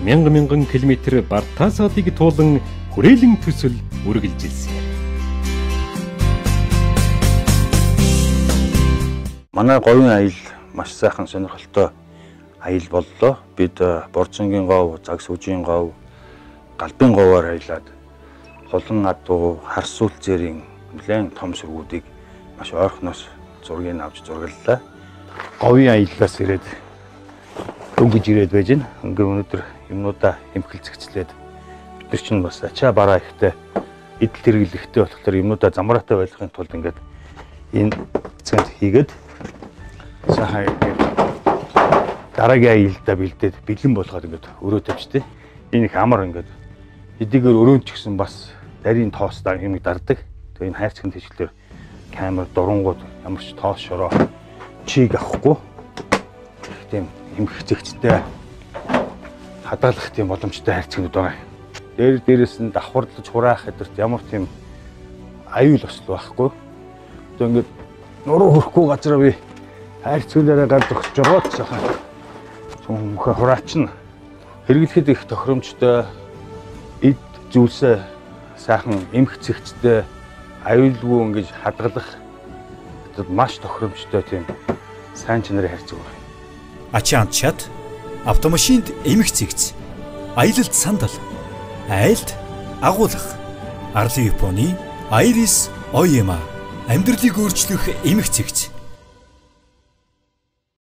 мянган километр бартаасаадыг туулан хүрээлэн төсөл үргэлжилсэн. Манай говийн аял маш сайхан сонирхолтой аял боллоо. Бид борцонгийн гов, загс үжийн гов, галбын говоор аялаад холон адуу, харс үлзээрийн нэлээд том сүргүүдийг маш ойрхоноос зургийг авч зургаллаа. Говийн аяллаас ирээд дөнгөж ирээд байж гэн. Ингээ өнөөдөр юмнуудаа эмхэлцэгцлээд бид нар чинь бас ачаа бараа ихтэй эдэл тэргэлэхтэй болохоор юмнуудаа замраатай байлгахын тулд ингээд энэ цэнд хийгээд сайхан дараагийн аялалдаа бэлдээд бэлэн болгоод ингээд өрөө тавьчтэй. Энэ их амар ингээд эдгээр өрөөнд ч гэсэн бас дарийн тоостаа юм дардаг. Тэгээ энэ хайрцагт хэвчлэр камер дурангууд ямар ч тоос шороо чиг авахгүй тийм эмхэгцэгчтэй хадгалах тийм боломжтой хайрцагнууд байгаа. Дээрээс нь давхарлаж хураах хэдэрт ямар тийм аюул осол байхгүй. Тэгээ ингээд нуруу хөрөхгүй газараа би хайрцагнаараа гар зогсож байгаа ч сайхан мөхө хураачна. Хэрэглэхэд их тохиромжтой эд зүйлсээ сайхан эмхэгцэгчтэй аюулгүй ингэж хадгалах маш тохиромжтой тийм сайн чанарын хайрцаг байна. Ачаан чад, автомашинд эмхэгцэгц, аялалд сандал, айлд агуулгах, арлын Японы Iris Oyama амьдралыг өөрчлөх эмхэгцэгц.